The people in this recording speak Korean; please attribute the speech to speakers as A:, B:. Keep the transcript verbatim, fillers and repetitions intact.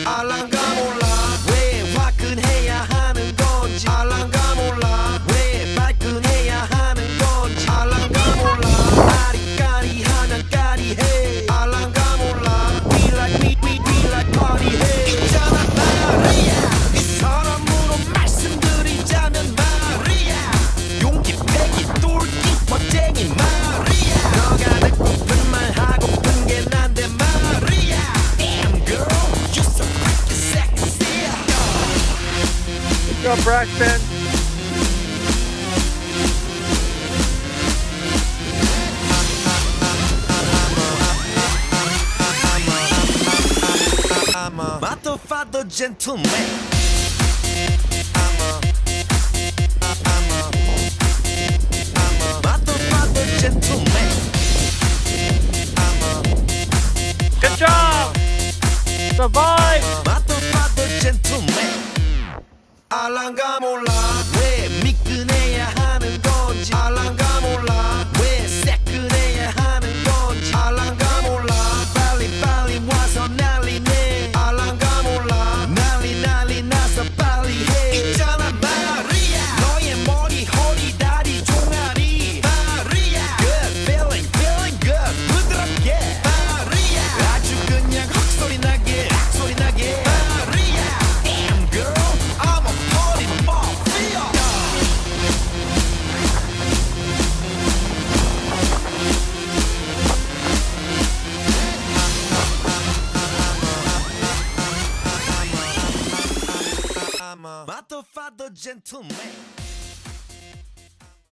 A: 알랑가 몰라 왜 화끈해야 하는 건지 알랑가 몰라 왜 발끈해야 하는 건지 알랑가 몰라 아리까리하면 까리해 알랑가 몰라 We like me, we, we like party 해 있잖아 말이야 이 사람으로 말씀드리자면 말이야 용기 패기 똘끼 멋쟁이 말이야 너가 듣고픈 말 하고픈 게 난데 말이야 Damn girl you so freaking sexy
B: Let's go Braxton.
A: I'm a motherfucker gentleman. I'm a, I'm a, I'm a motherfucker gentleman. I'm a,
B: Good job. Survive.
A: motherfucker gentleman. 알랑가 몰라 왜 미끈해야 하는 건지 알랑가 몰라 왜 새끈해야 하는 건지 알랑가 몰라 빨리 빨리 와서 난리네 알랑가 몰라 난리 난리 나서 빨리 해 있잖아 말이야 너의 머리 허리 다리 종아리 말이야 Good feeling feeling good 부드럽게 말이야 아주 그냥 헉소리 나게 악소리 나게 말이야 Damn girl I'm a party mafia I'm a motherfucker gentleman.